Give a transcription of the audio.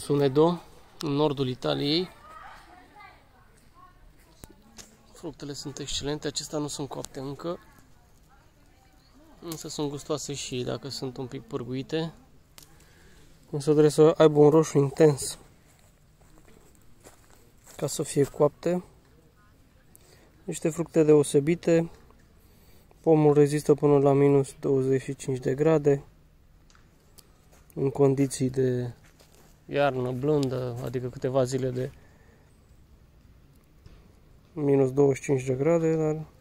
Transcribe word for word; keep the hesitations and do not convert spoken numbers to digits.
Sunedo, în nordul Italiei. Fructele sunt excelente, acestea nu sunt coapte încă, însă sunt gustoase și dacă sunt un pic pârguite. Însă trebuie să aibă un roșu intens ca să fie coapte. Niște fructe deosebite. Pomul rezistă până la minus douăzeci și cinci de grade în condiții de iarnă blândă, adică câteva zile de minus douăzeci și cinci de grade, dar